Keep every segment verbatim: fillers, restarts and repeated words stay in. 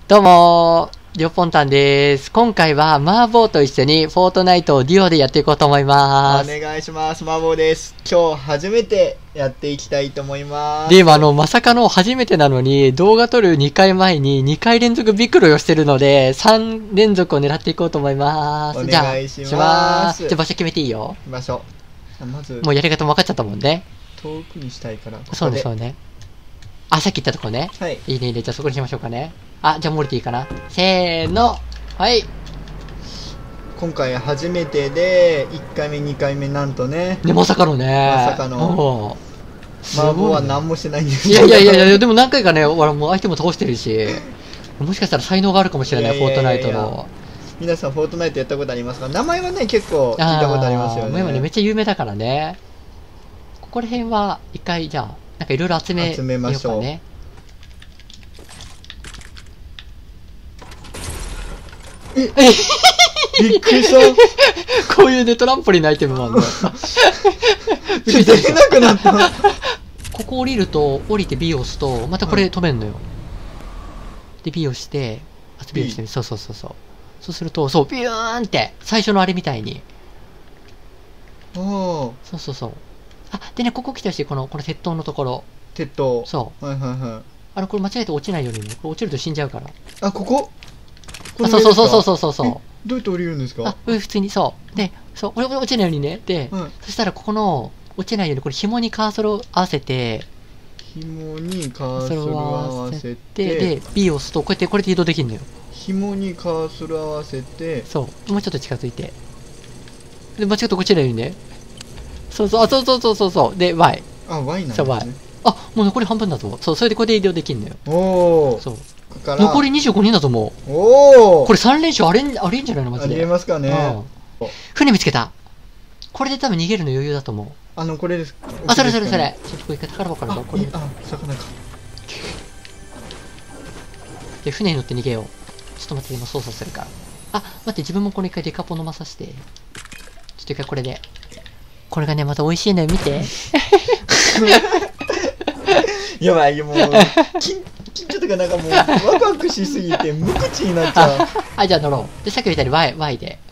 どうもー、りょうぽんたんです。今回はマーボーと一緒にフォートナイトをデュオでやっていこうと思います。 お願いします。マーボーです。今日初めてやっていきたいと思います。 で、今あの、まさかの初めてなのに、動画撮るにかいまえににかい連続ビクロイをしてるので、さん連続を狙っていこうと思います。 おじゃあ、 願いしますしますじゃあ場所決めていいよ。 場所。まず、 もうやり方も分かっちゃったもんね。 遠くにしたいから、ここで。 そうね、そうね。あ、さっき言ったとこね。 はい。 いいね、いいね。じゃあそこにしましょうかね。あ、じゃあ降りていいかな。せーの。はい。 今回初めてで、いっかいめ、にかいめ、なんとね。 で、まさかのね。 まさかの。 すごいね。 マーボーは何もしてないんですいやいやいやいや、でも何回かね、俺もう相手も倒してるし、もしかしたら才能があるかもしれない、 いやいやいやいやフォートナイトの。 皆さん、フォートナイトやったことありますか？名前はね、結構聞いたことありますよね。 あー今ね、めっちゃ有名だからね。ここら辺は、一回、じゃあ、なんかいろいろ集め集めましょうよかね。 えびっくりしたこういうね、トランポリンのアイテムもあるの。 出れなくなったここ降りると、降りて B を押すと、またこれ止めんのよ。で、B をして、あと B をして、そうそうそうそう。そうすると、そう、ビューンって、最初のあれみたいに。 おー、 そうそうそう。あ、でね、ここ来てほしい、この、この鉄塔のところ。 鉄塔。 そう。 はいはいはい。 あの、これ間違えて落ちないようにね、これ落ちると死んじゃうから。 あ、ここあ、そうそうそうそうそうそうそう。 どうやって降りるんですか？ あ、うん、普通に、そう。で、そう、俺落ちないようにね。で、 はい、 そしたらここの、落ちないように、これ紐にカーソルを合わせて、 紐にカーソルを合わせて、 で、B を押すと、こうやって、これで移動できるのよ。 紐にカーソル合わせて、 そう。もうちょっと近づいて。で、間違って落ちないようにね。そうそう、あ、そうそうそうそうそう。で、Y。 あ、Y なんですそう、 ね。 Y。あ、もう残り半分だぞ。そう、それでこれで移動できるのよ。 おー。 そう。 ここから残りにじゅうごにんだと思う。 おー。 これさん連勝あれん、あれんじゃないのマジで。 ありえますかね。 うん。船見つけた。これで多分逃げるの余裕だと思う。 あの、これです。 あ、それそれそれ。ちょっとこれ宝箱からあ、 これ。 あ、魚か。 で、船に乗って逃げよう。ちょっと待って、今操作するから。あ、待って、自分もこれ一回デカポ飲まさせて。ちょっと一回これで。これがね、また美味しいのよ、見て。 やばい、もう、緊緊張とかなんかもう、ワクワクしすぎて、無口になっちゃう。 あ、あ、じゃあ乗ろう。で、さっき言ったように Y、Y で。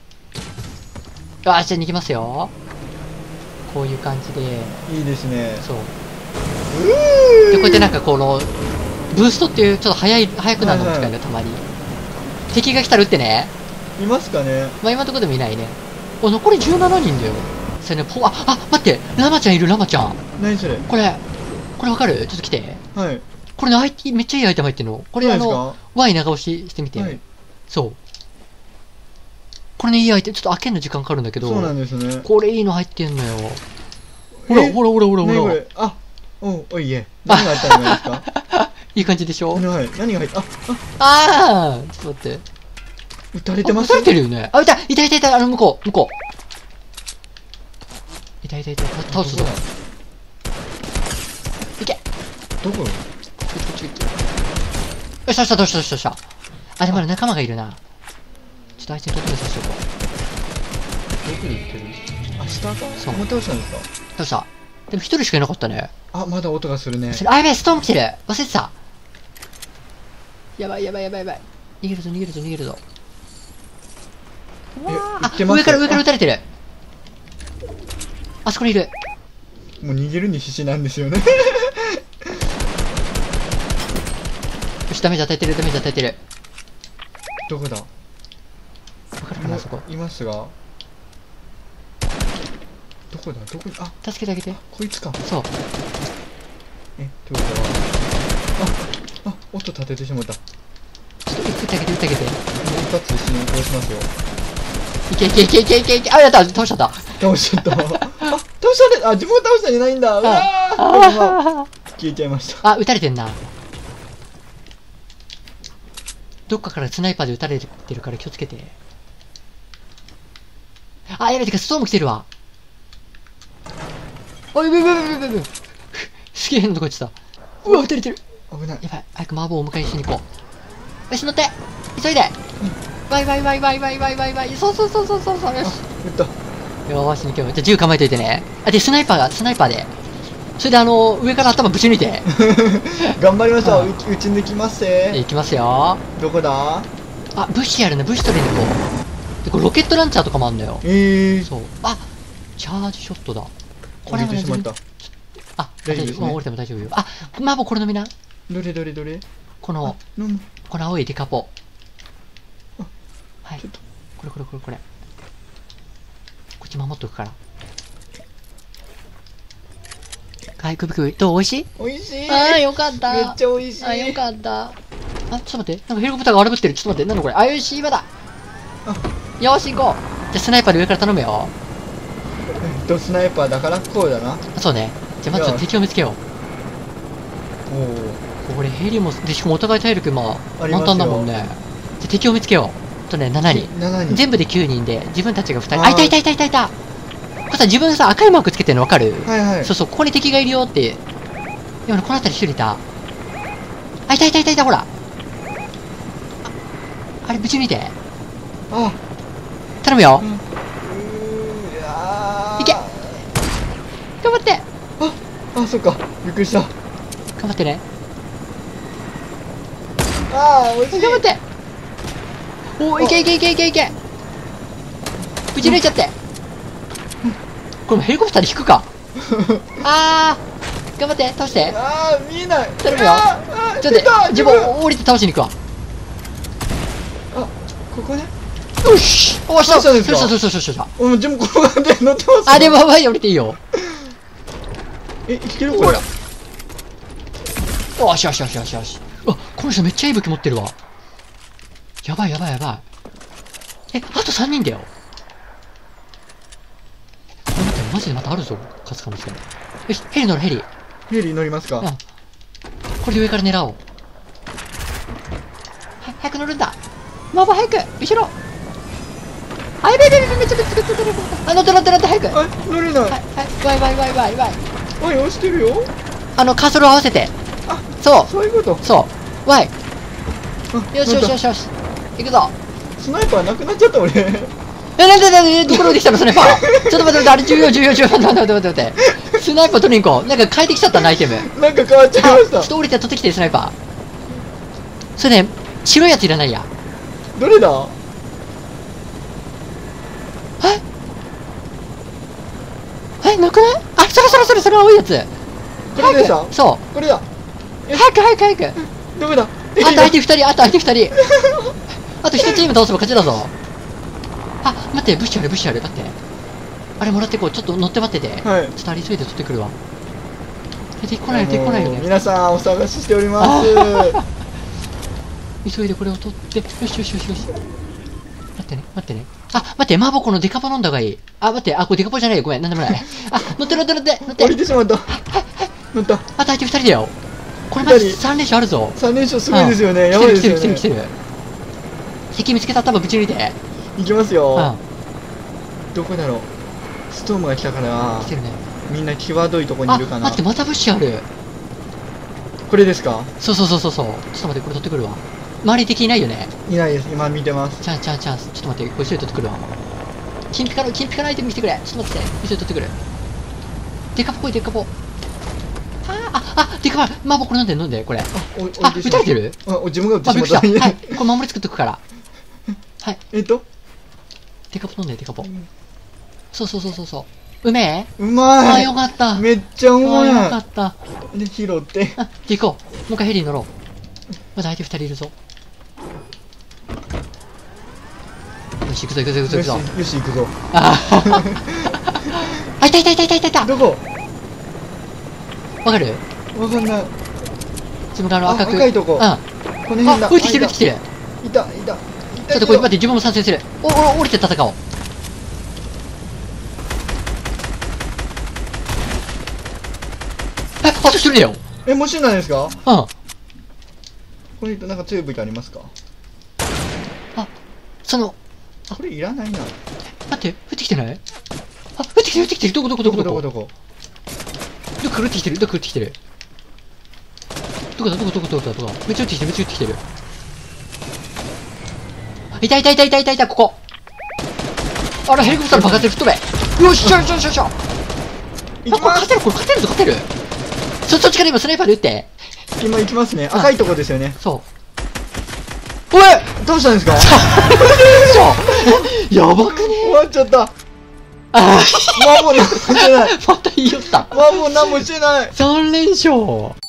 あ、じゃあ逃げますよ。こういう感じで。 いいですね。 そう。 うーで、こうやってなんかこの、ブーストっていう、ちょっと早い、早くなるのも使えるの、たまに。敵が来たら撃ってね。 いますかね。 まあ今のところでもいないね。お、残りじゅうななにんだよ。それね、ポ、あ、あ、待って、ラマちゃんいる、ラマちゃん。 何それ。 これ、これわかる？ちょっと来て。 はい。 これね、アイティー、めっちゃいいアイテム入ってるの。これあの、Y 長押ししてみて。 はい。 そう。これね、いいアイテム、ちょっと開けるの時間かかるんだけど。 そうなんですね。 これいいの入ってんのよ。ほら、ほらほらほらほら。 何これ。あ、お、おいえ。何が入ったんですか？ いい感じでしょ？ はい。何が入った？あ、 ああ、ちょっと待って。 撃たれてます？ 撃たれてるよね。あ、いたいたいたいた、あの、向こう、向こう。いたいたいた、倒すぞ。いけ。 どこ？ こっちこっちこっち。よしよしよしよしよし。あ、でもまだ仲間がいるな。ちょっとあいつにとってさせておこう。 どこに行ってる？あ、下か？ そう。 もう倒したんですか？ どうした？でも一人しかいなかったね。 あ、まだ音がするね。 あ、やべえ、ストーン来てる。忘れてた。やばいやばいやばいやばい。逃げるぞ逃げるぞ逃げるぞ。 え、 あ、 行ってます？ 上から上から撃たれてる。あそこにいる。 もう逃げるに必死なんですよね。 よし、ダメージ与えてるダメージ与えてる。 どこだ？ わかるかな、そこ。 いますが。どこだ？どこ？あ、 助けてあげて。 こいつか。 そう。 え、ということは。あ、あ、音立ててしまった。 ちょっと撃ってあげて撃ってあげて。 もう一発で死に殺しますよ。 いけいけいけいけいけいけ。あ、やった、倒しちゃった。 倒しちゃった。あ、倒したね。あ、自分が倒したんじゃないんだ。うわー。消えちゃいました。 あ、撃たれてんな。どっかからスナイパーで撃たれてるから気をつけて。あ、やべてか、ストーム来てるわ。おい、ぶぶぶぶぶぶ。すげえ変なとこ行ってた。うわ、撃たれてる。 危ない。 やばい、早く麻婆をお迎えしに行こう。よし、乗って。急いで。バイバイバイバイバイバイバイバイ。そうそうそうそうそうそう。よし。 撃った。 よーし、行けよ。じゃあ銃構えといてね。あ、で、スナイパーが、スナイパーで。 それであの、上から頭ぶち抜いて。 頑張りましょう。 うんうち打ち抜きますぜ。 いきますよ。 どこだ？ あ、物資あるね。物資取りに行こう。で、これロケットランチャーとかもあんだよ。 ええー。 そう。あ、チャージショットだ。こ降りてしまった。 あ、 大丈夫ですねもう降りても大丈夫よ。あ、マーボーこれ飲みな。 どれどれどれ？ この、 飲む。 この青いデカポ。 あはいちょっと。 これこれこれこれ。こっち守っとくから。はい、首首。どう美味しい？ 美味しい。 ああ、よかった。 めっちゃ美味しい。 あ、よかった。あ、ちょっと待って。なんかヘリコプターが荒ぶってる。ちょっと待って。なんだこれ。あ、よし、今だ。よーし、行こう。じゃあ、スナイパーで上から頼むよ。 えっと、スナイパーだからこうだな。 あ、そうね。じゃあ、まずは敵を見つけよおお。 う。これ、ヘリも、で、しかもお互い体力、まあ、 ありますよ満タンだもんね。じゃあ、敵を見つけよう。あとね、しちにん。 しちにん。 全部できゅうにんで、自分たちがふたり。 あーあ、いたいたいたいたいた。これさ、自分さ、赤いマークつけてるの分かる？ はいはい。 そうそう、ここに敵がいるよって。今ね、この辺り一人いた。あ、いたいたいたいた、ほら。あ、あれ、ぶち抜いて。 あ、 頼むよう。ん。うーやーいけ頑張ってあ、あ、そっか。びっくりした。 頑張ってね。 あー、美味しい。 頑張っておー、いけいけいけいけいけぶち抜いちゃって。これもヘリコプターで引くか。あー、頑張って、倒して。 あー、見えない。 頼むよあーあーちょっと待って、自分降りて倒しに行くわ。 あ、ここね。 よしおー、したどうしたんですかそうそうそうそうそう。 うん、自分転がって乗ってます。 あ、でも、前に降りていいよ。 え、いけるこれ。 おしよしよしよしよし。うわ、この人めっちゃいい武器持ってるわ。やばいやばいやばい。え、あとさんにんだよ。これ待って、マジでまたあるぞ、勝つ可能性。よし、ヘリ乗るヘリ。 ヘリ乗りますか？ うん。これで上から狙おう。は、早く乗るんだ。ママ早く後ろ。あ、やべやべやべ、めっちゃめっちゃめっちゃめっちゃ。あ、乗って乗って乗って早く。はい、 あ、乗れない。 はい、わいわいわいわいわい。 あ、押してるよ。 あの、カーソルを合わせて。 あ、 そう、 そういうこと。 そう。わい。 あよしよしよしよし。行くぞ。 スナイパーなくなっちゃった俺。 え、なんでなんでどこまで来たのスナイパー。ちょっと待って待って、あれ重要重要重要。待って待って待って待って。スナイパー取りに行こう。なんか変えてきちゃったな、アイテム。 なんか変わっちゃいましちょったと。降りて取ってきて、スナイパー。それね、白いやついらないや。 どれだ？ ええ、なくない？あ、それそれそれ、それ青いやつ。 これでした？ そこれだ。 う。早く早く早く。 どこだ？ あと相手二人、あと相手二人。あと一チーム倒せば勝ちだぞ。あ、待って、物資ある物資ある。だって。あれもらってこう。ちょっと乗って待ってて。 はい。 ちょっとあれ急いで取ってくるわ。え、敵来ないよ、敵来ないよね。 皆さんお探ししております。 急いでこれを取って、よしよしよしよし。待ってね、待ってね。あ、待って、マーボこのデカポ飲んだ方がいい。あ、待って、あ、これデカポじゃないよ。ごめん、なんでもない。あ、乗って乗って乗って乗って。 降りてしまった。乗った。 あと相手二人だよ。これマジさん連勝あるぞ。 三連勝すごいですよね。 うんやばいですよ来てる来てる来てね。 る来てる。敵見つけた頭ぶち抜いて。 行きますうん。 よ。どこだろう。ストームが来たから来てるね。 みんな際どいとこにいあ、 るかな待って、。また物資ある。 これですか？ そうそうそうそうそう。ちょっと待って、これ取ってくるわ。周り敵いないよね。 いないです。今見てます。 チャンチャンチャンス。ちょっと待って、これ急いで取ってくるわ。金ピカの、金ピカのアイテム見せてくれ。ちょっと待って、急いで取ってくる。デカポ来い、デカポ。あー、あ、あ、デカポ、マーボこれ飲んで飲んで、これ。 あ、お置いあ、 てしまった撃たれてる？ あ、お自分が撃ってあ、びっしまった。 くりした。はい、これ守り作っとくから。はい、 えっと、 デカポ飲んで、デカポ。そうそうそうそうそう。うめえ？ うまあー、 い。 よかった。 めっちゃうあー、よまかった。 い。で、拾って。 あ、じゃあ行こう。もう一回ヘリに乗ろう。まだ相手二人いるぞ。よし、行くぞ行くぞ行くぞよし、 行くぞ。 よし、行くぞ。 あーあ、いたいたいたいたいたいた。 どこ？ わかる？ わかんない。 自分があのあ、 赤く。 赤いとこ。 うん。 この辺だ。 あ、降りてきてる降りてきてる。 いた、いた。 ちょっとこれ待って、自分も参戦する。お、お、降りて戦おう。え、あと一人だよ。 え、もう死んだんですか？ うん。 これなんか強い武器ありますか？ その、 これいらないな。 待って、降ってきてない？あ、降ってきてる降ってきてる。どこどこどこどこどこどこ？ どこから降ってきてるどこから降ってきてるどこだどこどこどこどこどこめっちゃ降ってきてるめっちゃ降ってきてる。いたいたいたいたいたいた、ここ。あら、ヘリコプターの爆発で吹っ飛べ。よっしゃよっしゃよっしゃよっしゃ。あ、これ行きます。 勝てるこれ勝てるぞ勝てる。 そ、そっちから今スナイパーで撃って。 今行きますね。赤いとこですよね。 そう。おいどうしたんですか？ やばくね？ 終わっちゃった。 あマンボウ何もしてない。 また言いよった。 マンボウ何もしてない。 さん連勝。